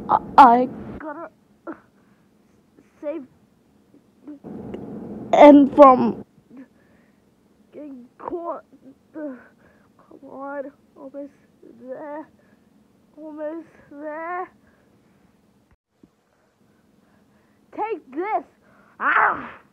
I gotta save and from getting caught. Come on, almost there. Almost there. Take this! Ah!